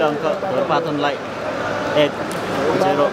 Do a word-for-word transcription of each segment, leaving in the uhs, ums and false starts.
अहिले अङ्क धोरपाटनलाई एक जेरो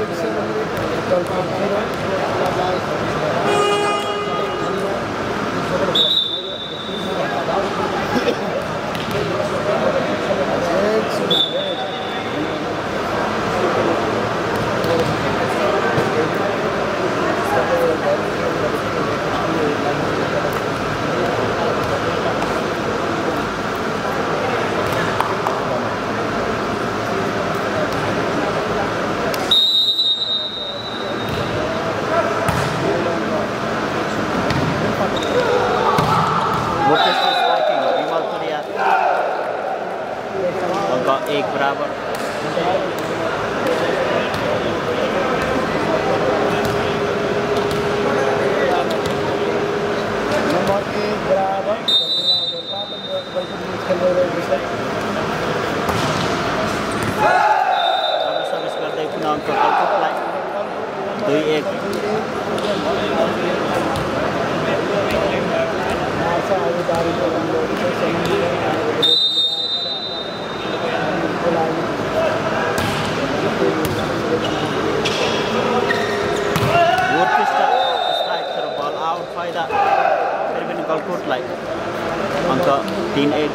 एक बराबर नंबर एक बराबर सर्भिस गर्दै पुनः अङ्क गलकुटलाई दुई एक फेरि पनि गलकुटलाई अङ्क तीन एक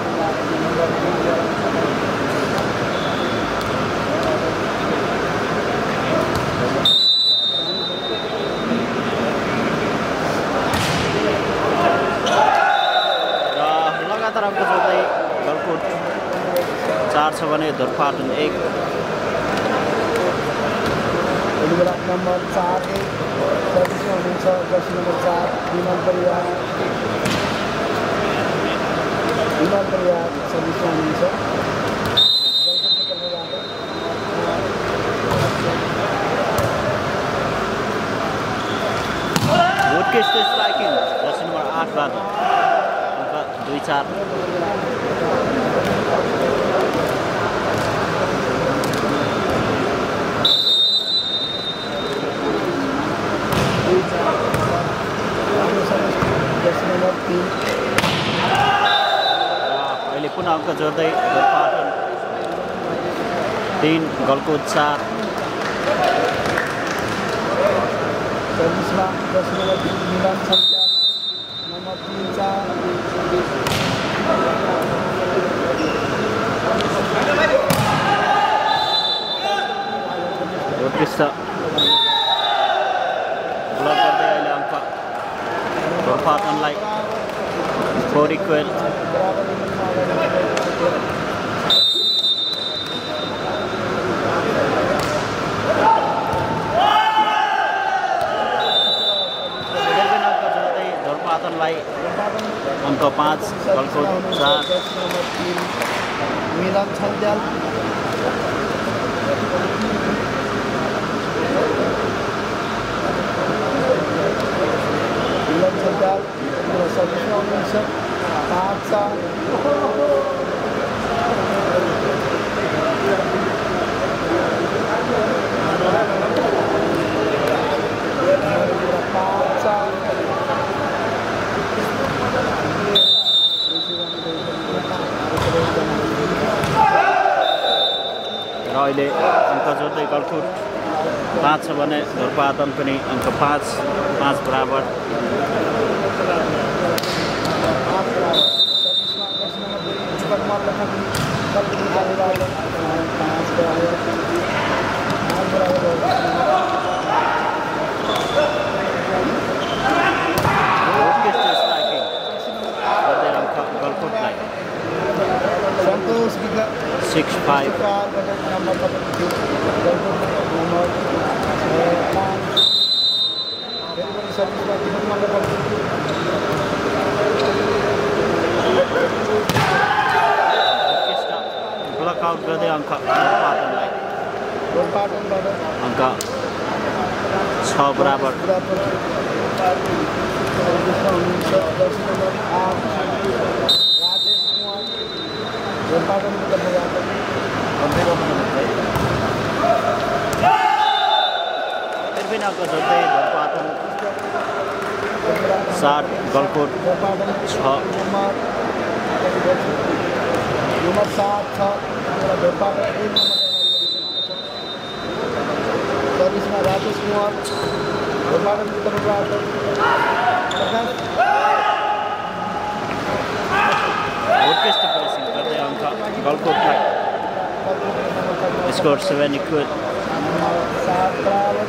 र लगातार अङ्क जोड्दै गलकुट चार छ भने धोरपाटन एक नंबर चार एक सर्भिसमा हुनुहुन्छ जर्सी नम्बर चार विमल परिवार विमल परिवार सर्भिसमा हुनुहुन्छ स्ट्राइकिङ जर्सी नम्बर आठबाट अङ्क दुई चार अहिले पुनः अङ्क जोड्दै धोरपाटन तीन गलकुट चार सर्भिसमा दस नम्बर तीन मिलन सङ्ख्या नम्बर तीन चार उत्कृष्ट ब्लक गर्दै अहिले अङ्क धोरपाटनलाई फोर इक्वेल धोरपाटनलाई अङ्क पाँच गलकुट चार मिलन छन्त्याल मिलन छन्त्याल सर्भिसमा हुनुहुन्छ पाँच चार र अहिले अङ्क जोड्दै गलकुट पाँच छ भने धोरपाटन पनि अङ्क पाँच पाँच बराबर गलकुटलाई Santosh six five number block out गर्दै अङ्क धोरपाटनलाई अङ्क छ बराबर फिर भी अङ्क जोड्दै धोरपाटन सात गलकुट छ नंबर सात छ ढोरपाटन एक नम्बर सर्भिसमा राजेश कुमार ढोरपाटनको तर्फबाट प्रकाश उत्कृष्ट प्रेसिङ गर्दै अङ्क गलकोटलाई स्कोर सेभेन इक्वल सात बराबर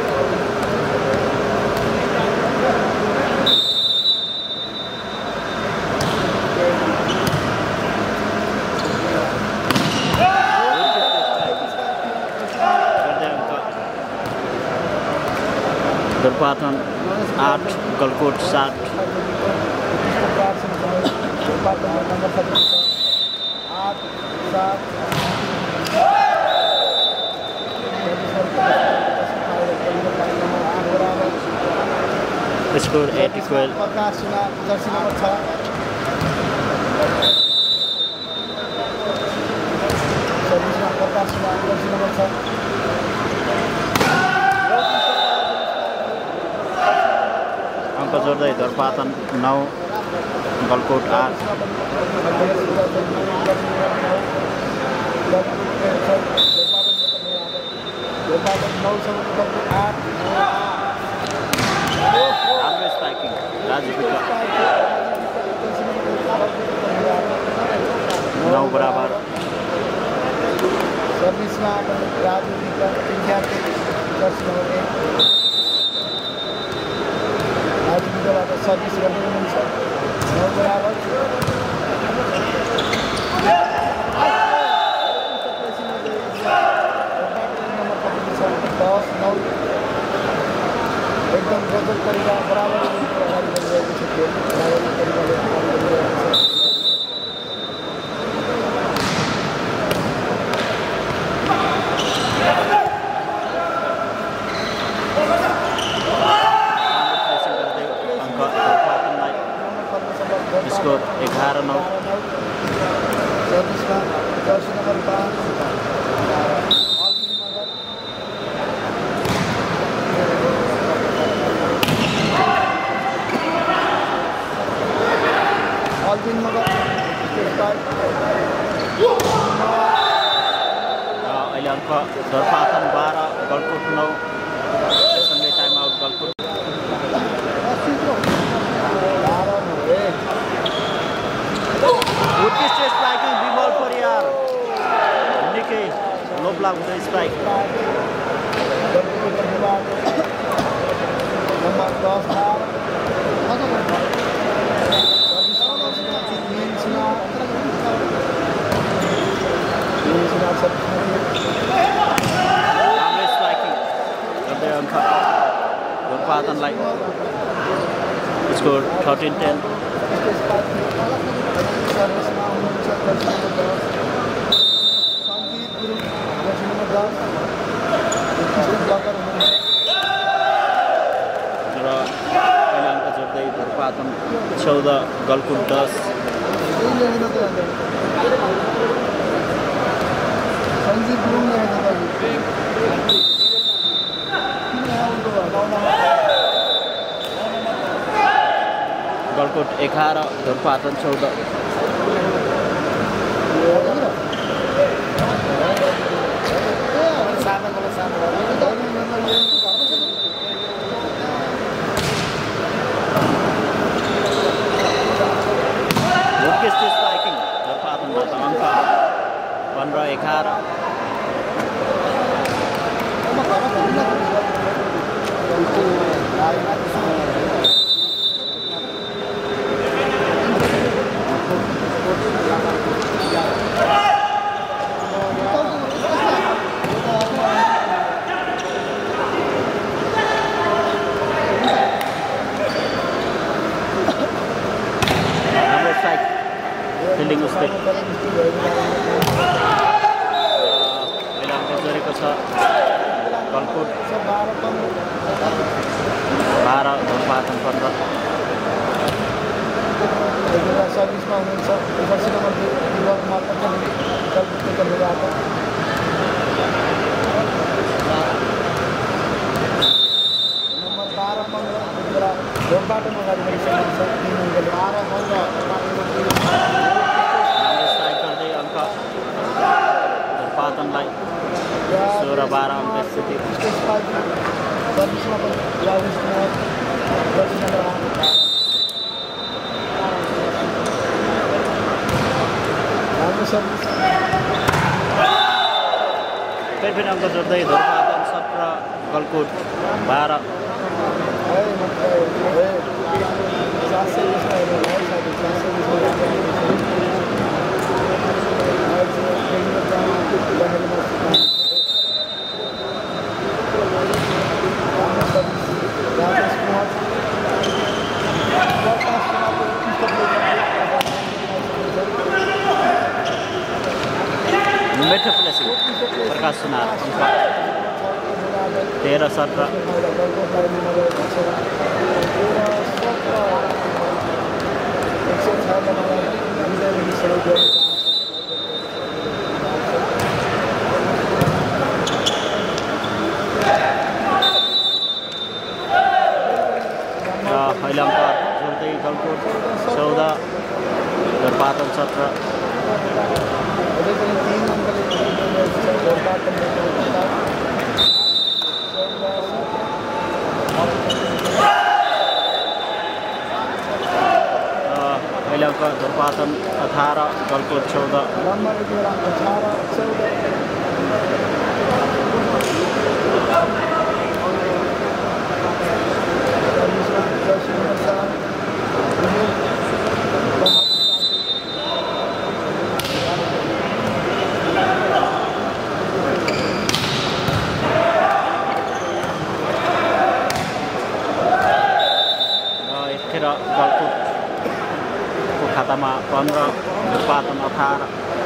ढोरपाटन आठ गलकोट सात आठ सात score eight equal Prakash Sinha jersey number छ सर्भिसमा प्रकाश सिन्हा जर्सी नम्बर छ अङ्क जोड्दै ढोरपाटन नौ गलकोट आठ राम्रो स्ट्राइकिङ राजु नौ बराबर सर्भिसमा राजु विद्यार्थी जर्सी नम्बर एक राजु विद्याबाट सर्भिस गर्दै हुनुहुन्छ नौ बराबर दस नौ एकदम गजब तरिका बराबर अगाडि बढिरहेको छ त्यो बराबर तरिकाले अगाडि बढिरहेको छ स्कोर एघार नौ सर्भिसमा जर्सी नम्बर पाँच अल्बिन मगर अहिले अङ्क ढोरपाटन बाह्र गलकोट नौ सँगै टाइम आउट गलकोट उत्कृष्ट स्ट्राइकिङ विमल परियार निकै लोभ लाग्दो स्ट्राइक नम्बर दस राम्रो स्ट्राइकिङ गर्दै अङ्क ढोरपाटनलाई स्कोर थर्टिन टेन सर्भिसमा हुनुहुन्छ जर्सी नम्बर दस सङ्गीत गुरुङ जर्सी नम्बर दस ब्लकर हुनुहुन्छ र अहिले अङ्क जोड्दै ढोरपाटन चौध गलकुट दस सञ्जीव गुरुङ गलकोट एघार ढोरपाटन चौध उत्कृष्ट स्ट्राइकिङ ढोरपाटनबाट अङ्क पन्ध्र एघार फिल्डिङ उस्तै अहिले अङ्क जोडेको छ गलकोट बाह्र ढोरपाटन पन्ध्र सर्भिसमा हुनुहुन्छ जर्सी नम्बर दुई युवा कुमार पञ्चमी गलकोटको तर्फबाट नम्बर बाह्र पन्ध्र ढोरपाटन अगाडि बढिसकेको छ तिन अङ्कले बाह्र पन्ध्र स्ट्राइक गर्दै अङ्क सत्र बाह्र अङ्क स्थिति फेरि फेरि अङ्क जोड्दै धुर्पातन सत्र गलकुट बाह्र मिठो प्लेसिङ प्रकाश सुनार तेह्र सत्र अहिले अङ्क जोड्दै गलकुट चौध धुर्पातन सत्र अहिले अङ्क धुर्पातन अठार गलकुट चौध गलकुटको खातामा पन्ध्र धुर्पातन अठार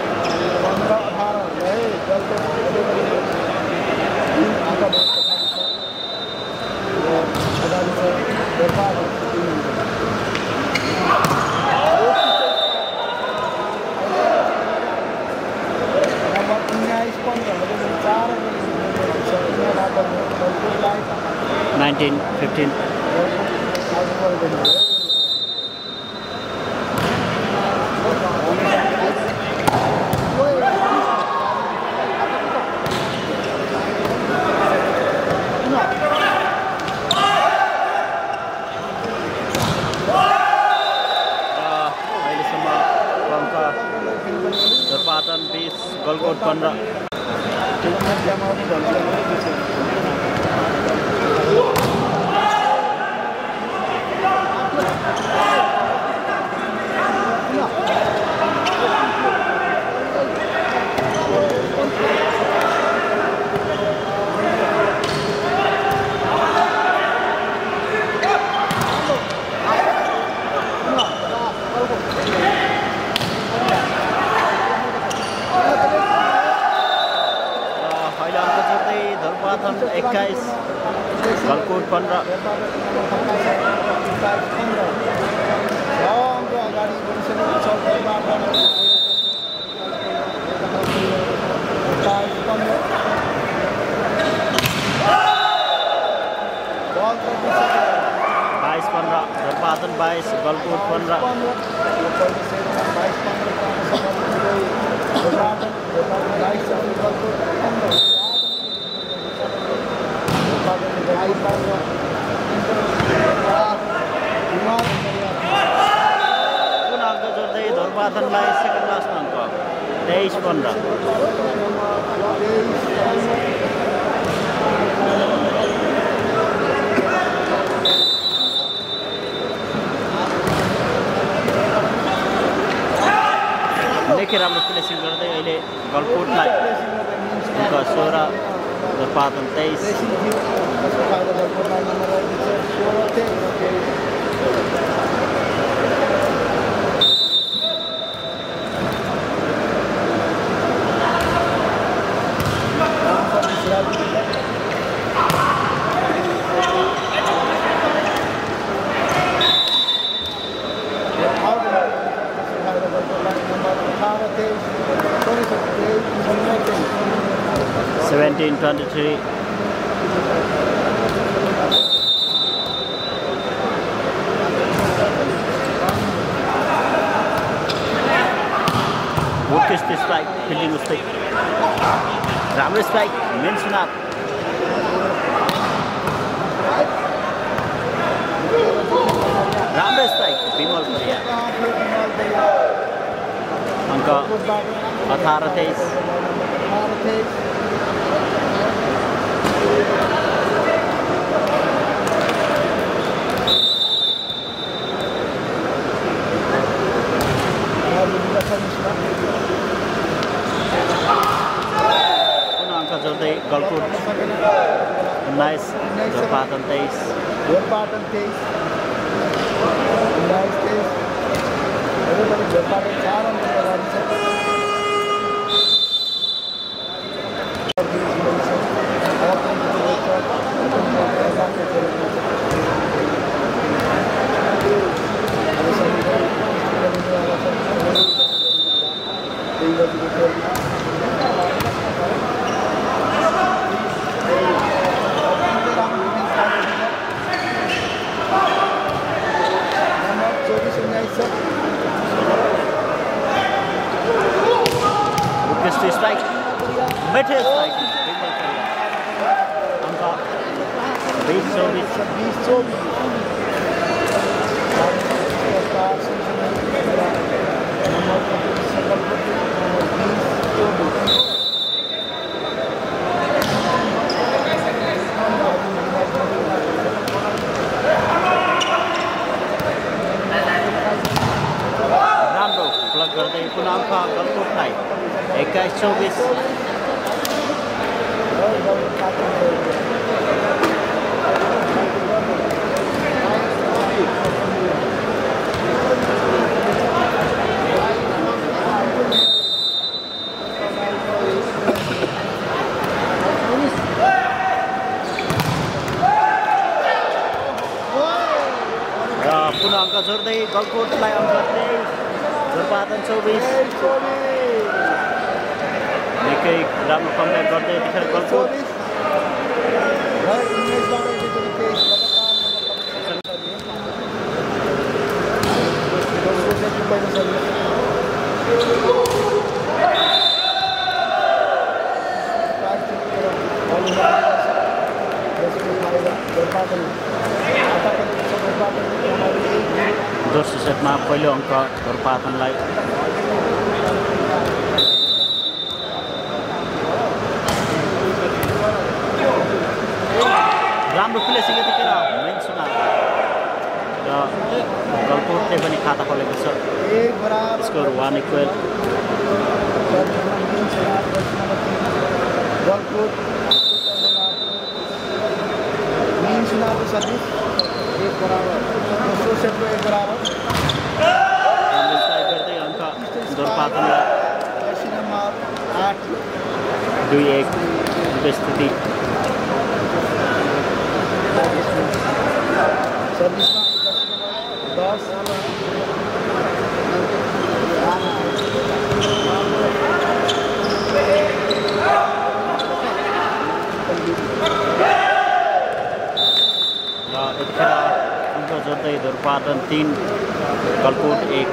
नाइन्टिन फिफ्टिन धुर्पातन बीस गलकुट पन्ध्र एक्काइस गलकुट पन्ध्र बाइस पन्ध्र धुर्पातन बाइस गलकुट पन्ध्र कुन अङ्क जोड्दै धुर्पातनलाई सेकेन्ड लास्टमा अङ्क तेइस पन्ध्र निकै राम्रो प्लेसिङ गर्दै अहिले गलकुटलाई अङ्क सोह्र धुर्पातन तेइस seventeen twenty-three Woodkiss this strike, fielding mistake. राम्रो स्ट्राइक मेन सुनाप राम्रो स्ट्राइक विमल परियार अङ्क अठार तेइस पुनः अङ्क जोड्दै गलकुट उन्नाइस जोरपाटन तेइस जोरपाटन तेइस उन्नाइस तेइस जोरपाटन चार अंक अगाडि छ स्ट्राइक बैठे स्ट्राइक अंक बीस चौबीस बीस चौबीस राम्रो ब्लक गर्दै पुनः अङ्क गलकुटलाई एक्काइस चौबिस र पुनः अङ्क जोड्दै गलकुटलाई अङ्क तेइस जोरपाटन चौबिस निकै राम्रो कम्ब्याक गर्दै यतिखेर गलकुट दोस्रो सेटमा पहिलो अङ्क जोरपाटनलाई राम्रो प्लेसिङ यतिखेर मेन सुनाप र गलकुटले पनि खाता खोलेको छ score one equal Galkot Men Sunap service एक बराबर दोस्रो सेटको एक बराबर गर्दै अङ्क जोरपाटनलाई नम्बर आठ दुई एक स्थिति सर्भिसमा दस र यतिखेर अङ्क जोड्दै जोरपाटन तिन गलकुट एक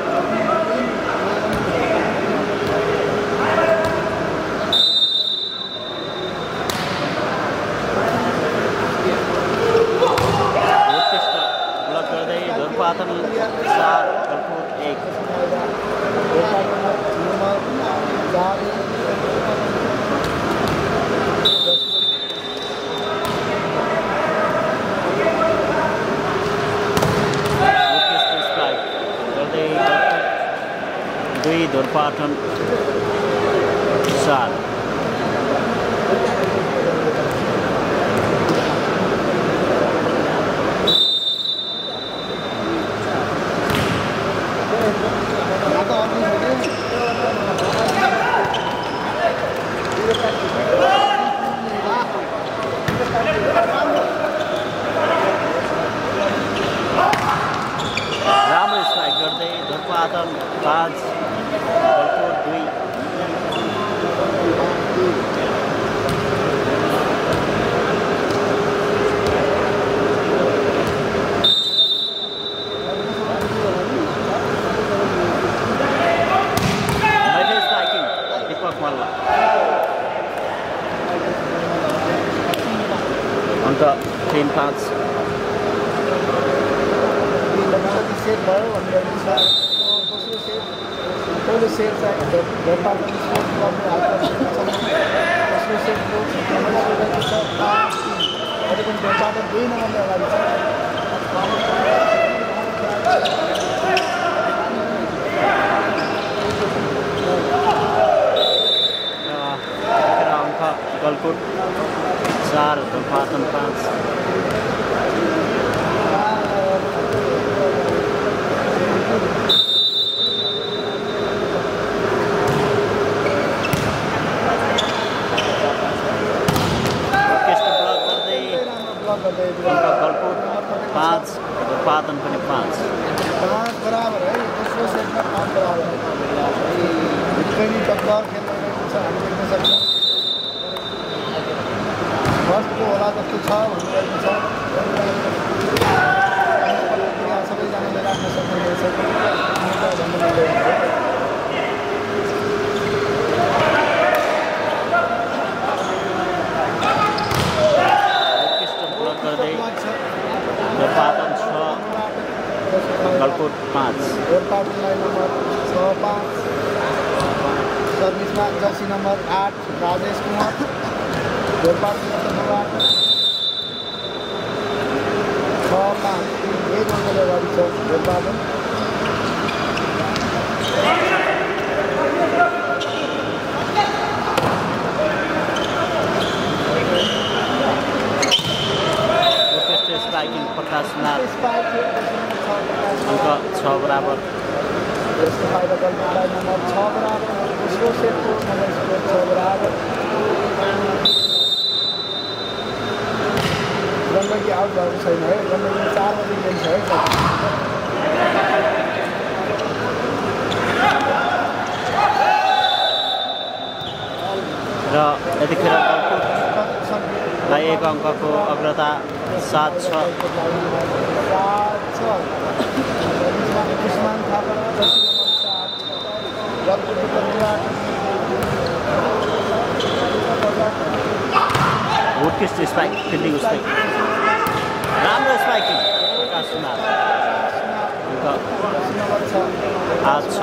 ब्लक गर्दै जोरपाटन सात गलकुट एक दुई जोरपाटन चार राम्रो स्ट्राइक गर्दै जोरपाटन पाँच गलकुट दुई चेन पाँच सेट भयो भनेर दोस्रो सेट पहिलो सेट चाहिँ भेटपाटन स्पोर्ट्स क्लबले हातमा दोस्रो सेटको नम्बर छ पाँच तिन अहिले पनि भेटपाटन दुई नम्बरले अगाडि छ अङ्क गलकुट चार भेटपाटन पाँच गलकुट पाँच उत्पादन पनि पाँच पाँच बराबर है दोस्रो सेटमा पाँच बराबर ट्रेनिङ टक्कर खेल्न रहेको छ हामी देख्न सक्छौँ फर्स्टको होला जस्तो छ भनिरहेको छ सबैजनाले राख्न सक्नुहुनेछ भन्नु मिल्दैन उत्पादन छ गलकुट पाँच उत्पादनलाई नम्बर छ पाँच सर्भिसमा जर्सी नम्बर आठ राजेश कुमार उत्पादन नम्बर आठ छ पाँच एक अङ्कले अगाडि छ उत्पादन स्ट्राइकिङ प्रकाश नाथ अङ्क छ बराबर यसको फाइदा गलकुटलाई नम्बर छ बराबर दोस्रो सेटको नम्बर स्कोर छ बराबर गण्डकी आउट भएको छैन है गण्डकी चार बजी गेम छ है र यतिखेर गलकुटलाई एक अङ्कको अग्रता सात छ उस्मान थापा उत्कृष्ट स्पाइक फिल्डिङ उसकै राम्रो स्पाइकिङ प्रकाश सुनार आठ छ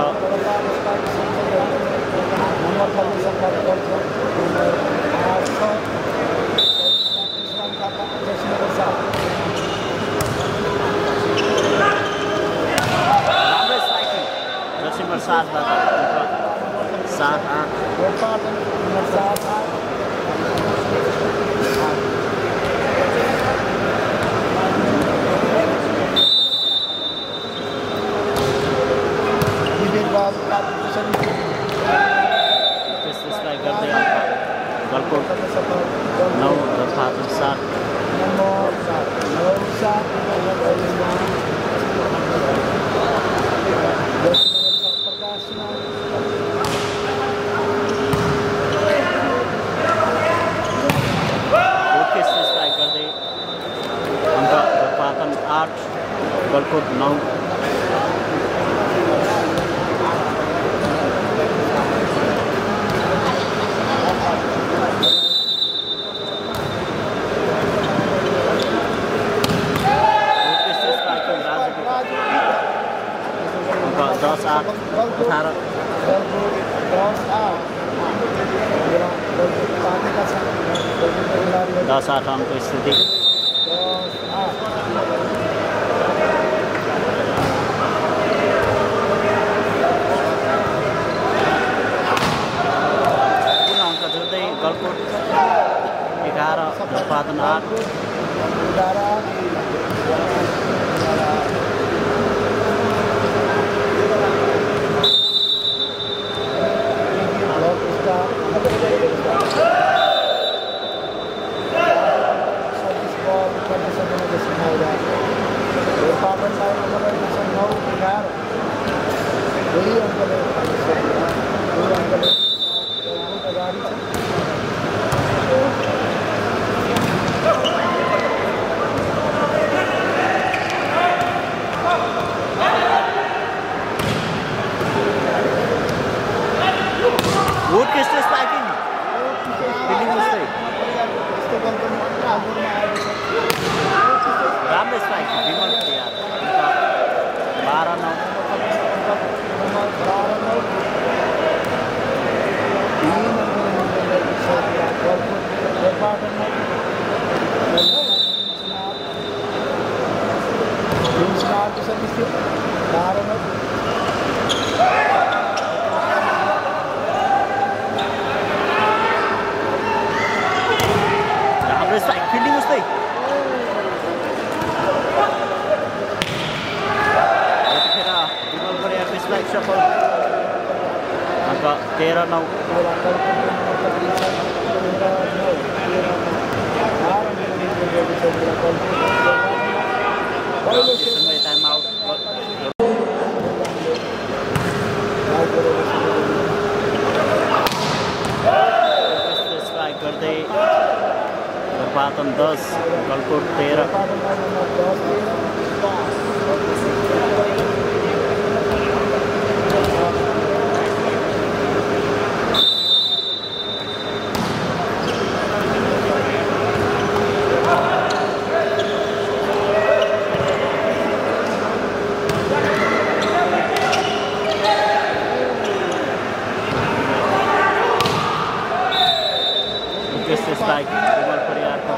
राम्रो स्ट्राइकिङ जर्सी नम्बर सातबाट सात आठ नम्बर सात आठ स्ट्राइक गर्दै अङ्क गलकुट नौ र फातन सात स्ट्राइक गर्दै अङ्क फातन आठ गलकुट नौ दस आठ अठारह दस आठ अंक स्थिति पुनः अंक जोड्दै गलकुट एघार उत्पादन आठ Stay राम्रो स्ट्राइक विमल परियार बाह्र नौ राम्रो स्ट्राइक फिल्डिङ उस्तै यतिखेर विमल परियारको स्ट्राइक सफल अङ्क तेह्र नौ टाइम आउट स्ट्राइक गर्दै पातन दस गलकोट तेह्र स्ट्राइक विमल परियारको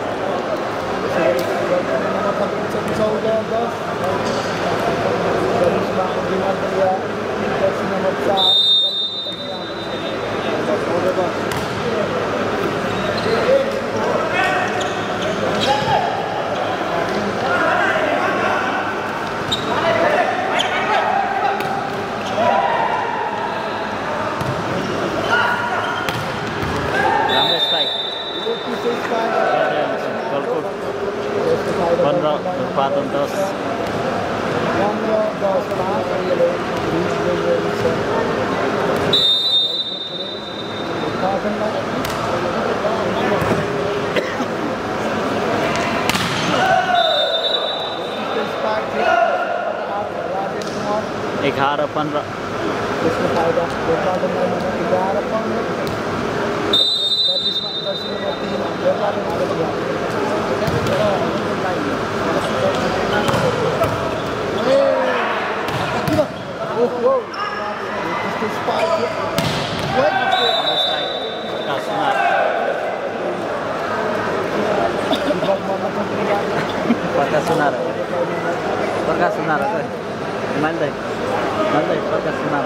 पन्ध्र उत्पादन दस एघार पन्ध्र प्रकाश सुनार प्रकाश सुनार मान्दै मान्दै Prakash Sunar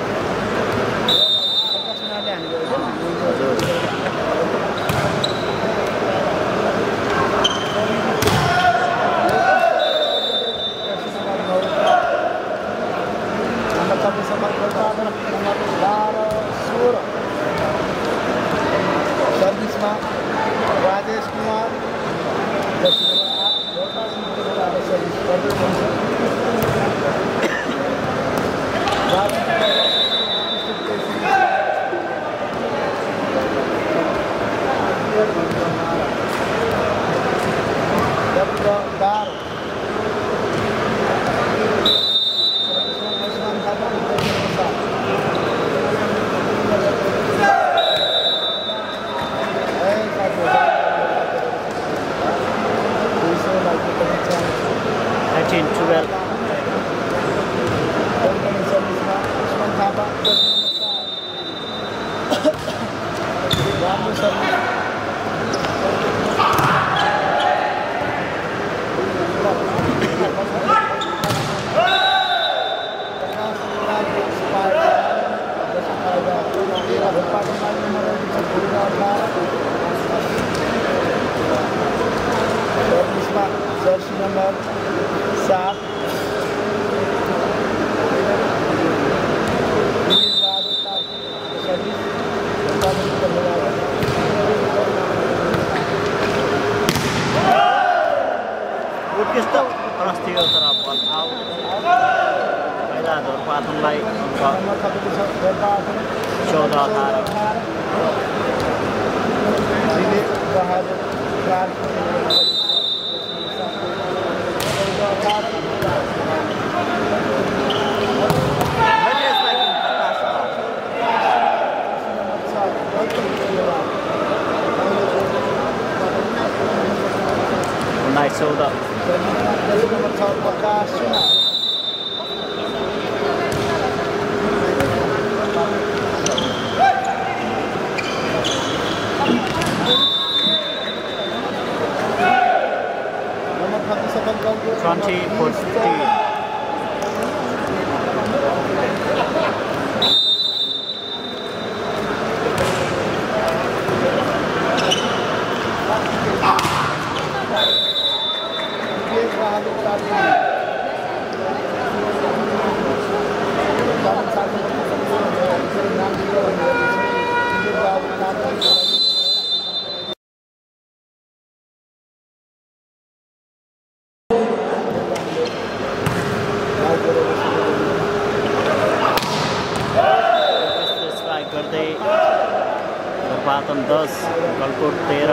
Rajesh Kumar thirteen twelve jersey number सात उत्कृष्ट प्रस्थित तर बल आउट पहिला धोरपातनलाई चौध अठार उन्नाइस चौध नम्बर छ प्रकाश सुनार नम्बर थर्टी सफल गलको ट्वेन्टी फोर्टी गर्दै पातन दस गलकोट तेह्र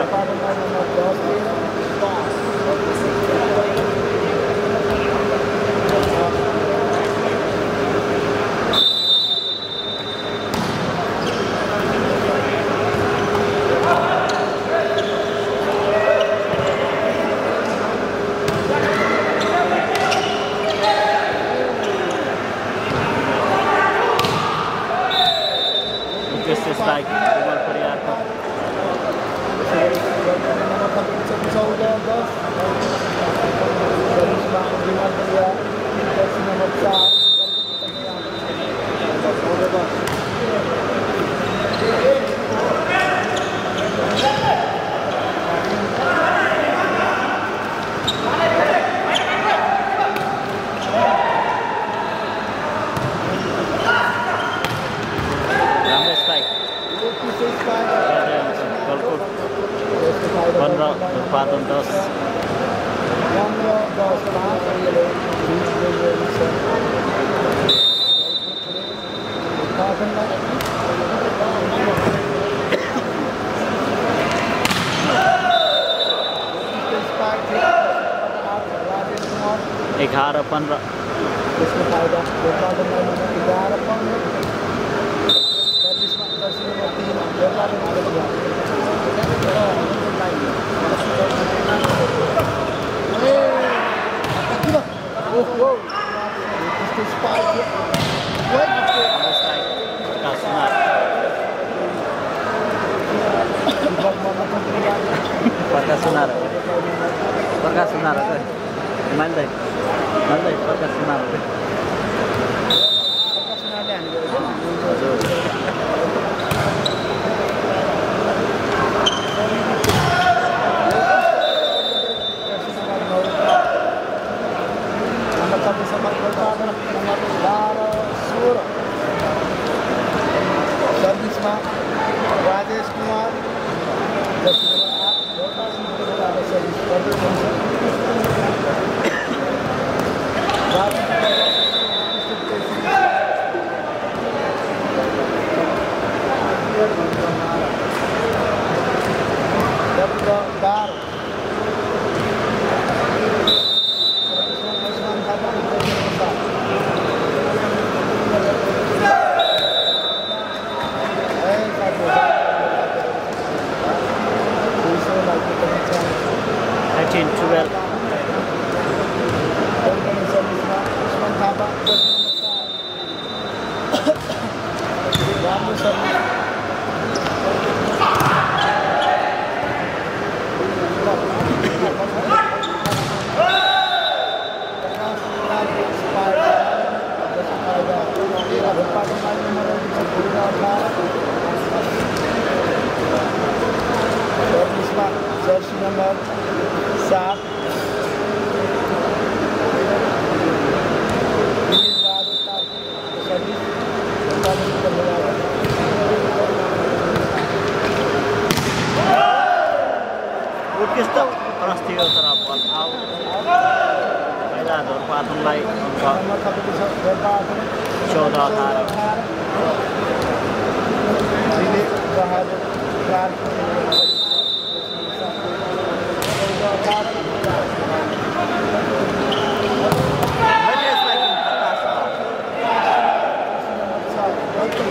strike Vimal Pariar ko चौदह दस विमान परिवार नंबर चार पन्ध्र उत्पादन दस एघार पन्ध्र Perkas Sunar, Perkas Sunar, Mandai, Mandai, Perkas Sunar, Perkas Sunar Nomor satu sama pertama nomor Lara Sura, Sarvisma, Rajesh Kumar, thirteen twelve jersey number सात उत्कृष्ट प्रस्थियो तर बल आउट पहिला धोरपाथनलाई चौध अठार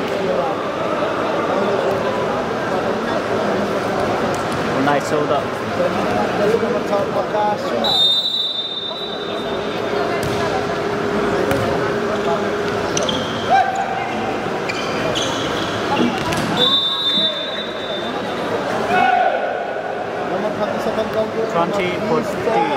उन्नाइस चौध नम्बर छ प्रकाश सुना नम्बर थर्टी सफल गाउँको twenty fourteen.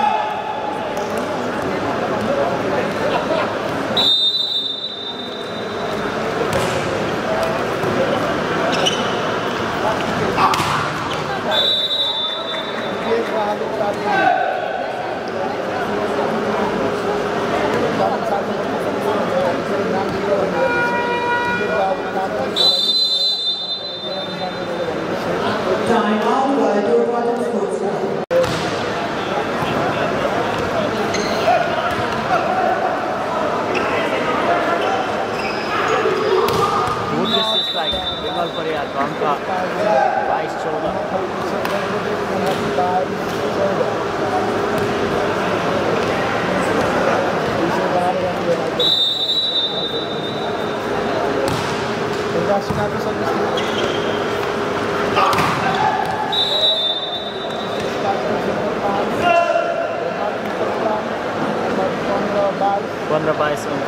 पंद्रह बाईस अंक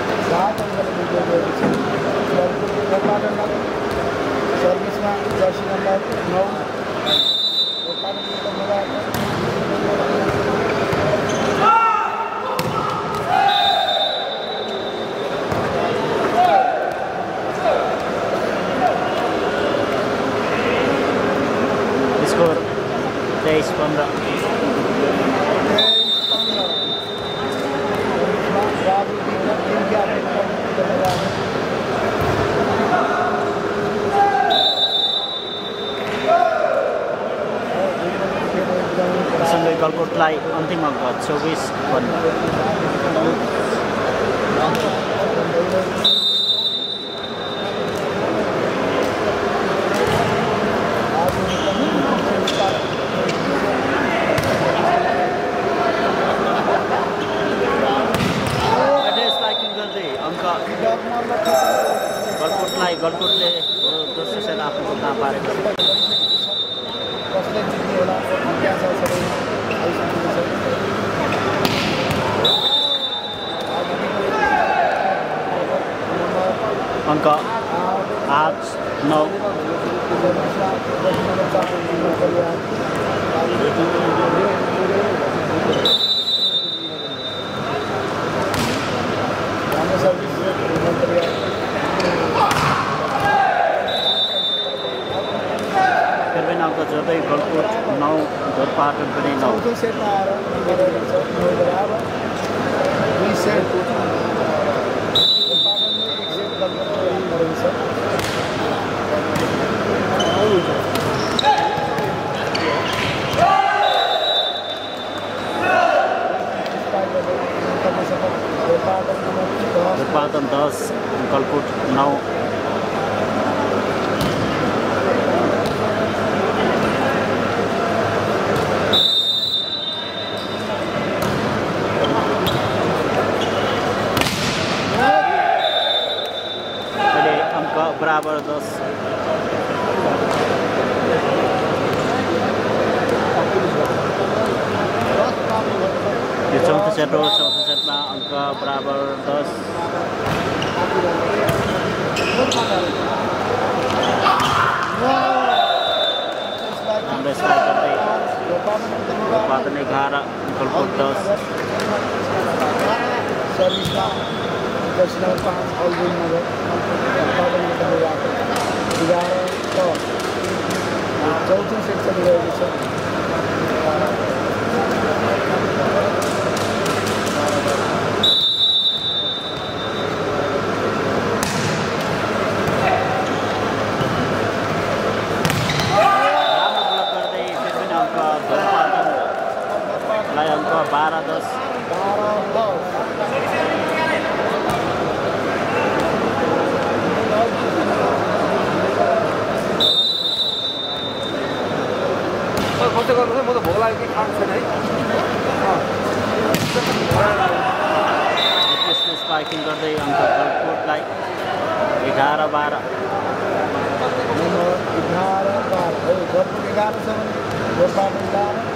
सर्भिस में जर्सी नंबर नौ स्कोर तेईस पंद्रह सँगै गलकोटलाई अन्तिम अङ्क चौबिस पन्ध्र गलकोटलाई गलकोटले दोस्रो सेट आफ्नो खुल्ला पारेको छ कसले जित्ने होला त्यहाँ छ सबै आइसकेको छ अङ्क आठ नौ अङ्क जोड्दै गलकोट नौ धोरपाटन पनि नौ चौथो सेटमा आएर नौ बराबर दुई सेट धोरपाटनले एक सेट गलकोटले रहेछ धोरपाटन दस गलकोट नौ बराबर दस यो चौथो सेट हो चौथो सेटमा अङ्क बराबर दस हाम्रो स्ट्राइक गर्दै धोरपाटन एघार गलकोट दस जर्सी नंबर पाँच अलगुन नगर उत्पादन एघार दस चौथो सेट चलिरहेको छ अङ्क बाह्र दस बाह्र दस खर्च गर्नुहोस् है म त भोक लाग्यो कि खानु छैन है स्पाइकिङ गर्दै अङ्क गलकोटलाई एघार बाह्र एघार बाह्र गलकोट एघार छ भने धोरपाटन बाह्र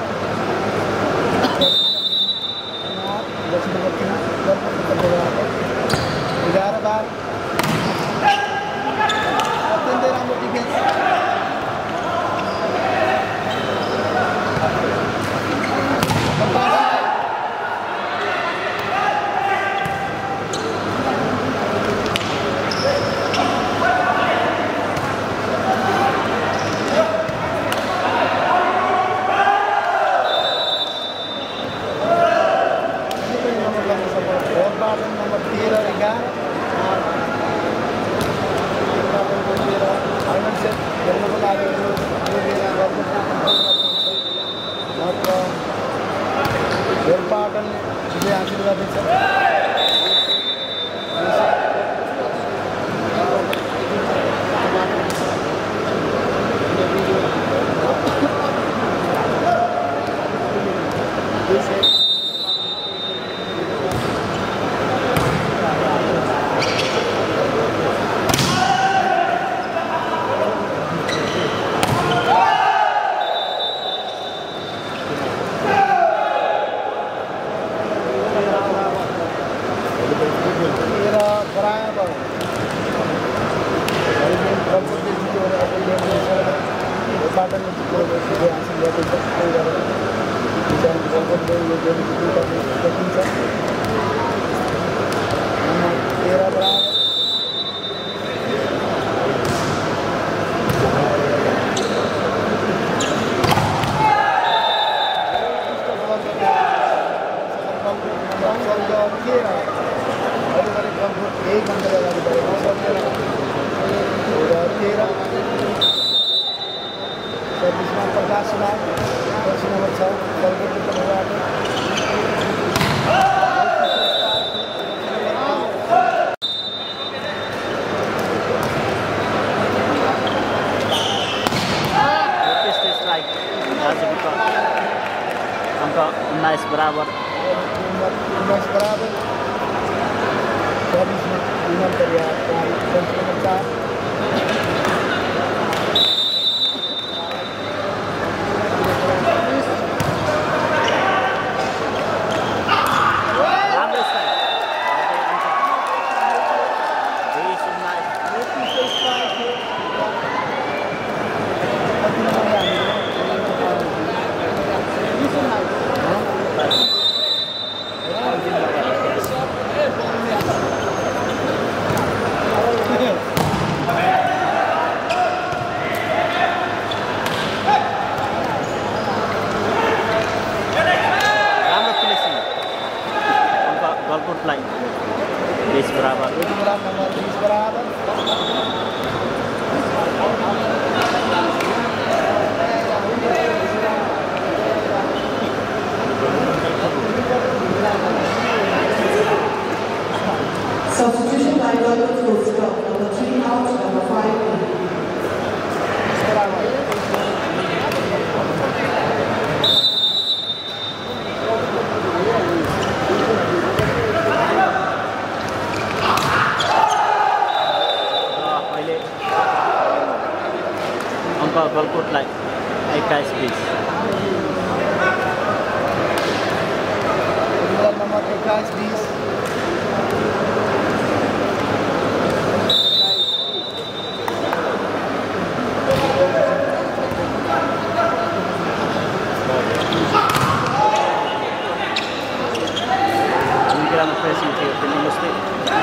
उद्घाटन हासिल गरेको छ त्यही गरेर गभर्मेन्टले यो डेलिभरी गर्ने देखिन्छ तेह्र बराबर एक नंबर अगाडि बढेको छ तेह्र सर्भिसमा प्रकाश सुनार दस नम्बर छ गलकोटको तर्फबाट अंक उन्नाइस बराबर उन्नाइस बराबर चौबीस में विनम परिवार नंबर चार बीस बराबर नंबर बीस बराबर Substitution by Gordon full stop. Number three out, number five in. गलकोटलाई एक्काइस बीस नंबर एक्काइस बीस pressing थियो पनि जस्तै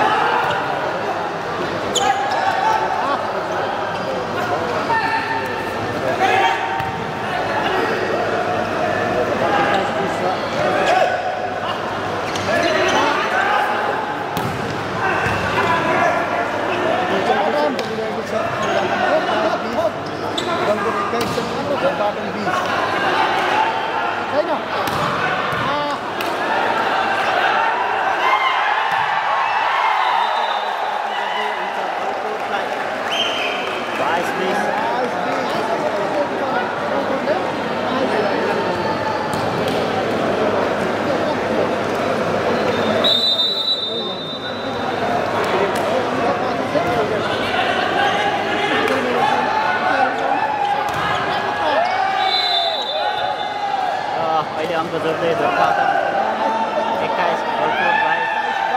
अंक जोड्दै धोका एक्काइस गलकोट बाइस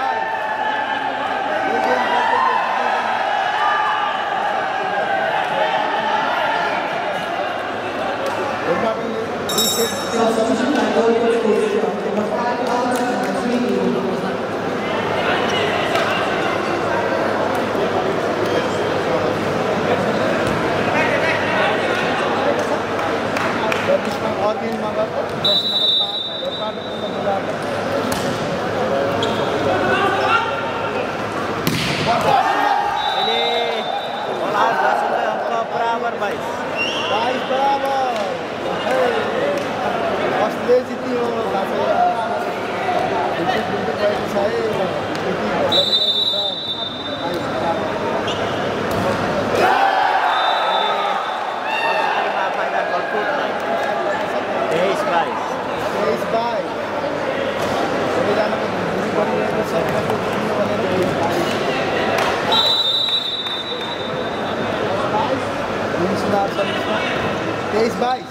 Substitution by Gordon full stop. Number five out, number three in. और तीन मगर दस नंबर पाँच और बराबर बाईस बाईस बराबर असले जित्ती हो तेईस बाईस तेईस बाईस तेईस बाईस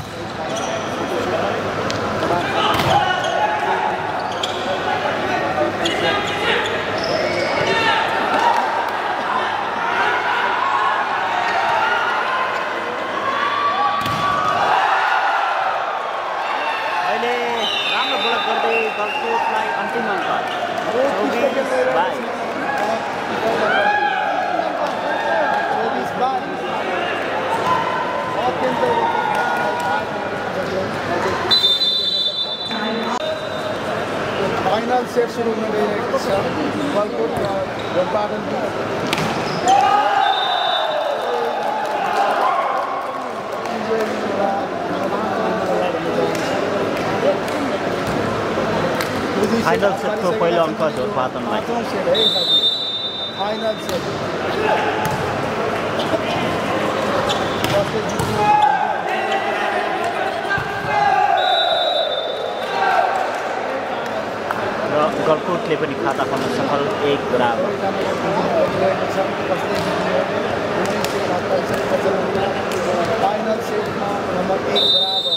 गलकोटलाई अन्तिम अङ्क चौबिस बाइस। चौबिस बाइस फाइनल सेट सुरु हुन गइरहेको छ गलकोट र गोलपाटन फाइनल सेटको पहिलो अङ्क झोरपाटनलाई। फाइनल सेट र गलकोटले पनि खाता खोल्न सफल एक बराबर। फाइनल सेटमा नम्बर एक बराबर।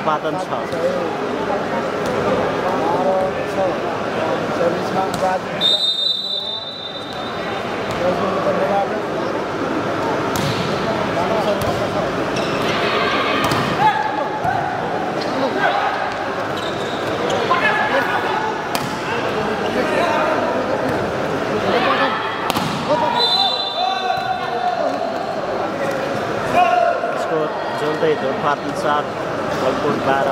उत्पादन छ जोड्दै उत्पादन सात गलकोट बाह्र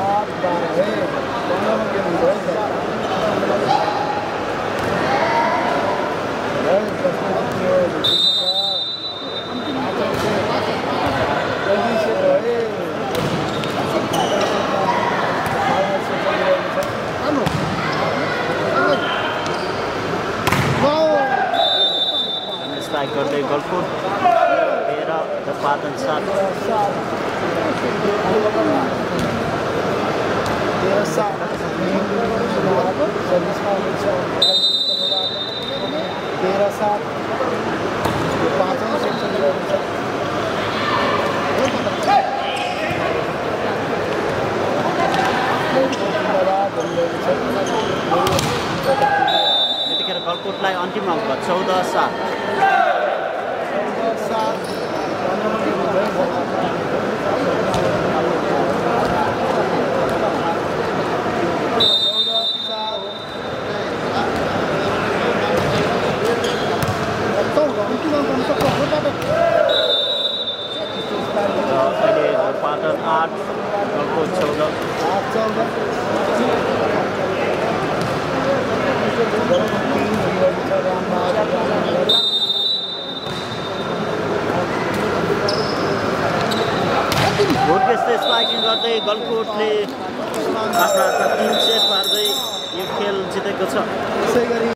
स्ट्राइक गर्दै गलकोट तेह्र उत्पादन सात तेरह सात पाँचों सेक्शन यतिखेर गलकोटलाई अन्तिम अङ्क चौध सात अहिले उत्पादन आठ गलकोट चौध आठ चौदह भोटकेशले स्ट्राइकिङ गर्दै गलकोटले आफ्ना तीन सेट पार्दै यो खेल जितेको छ।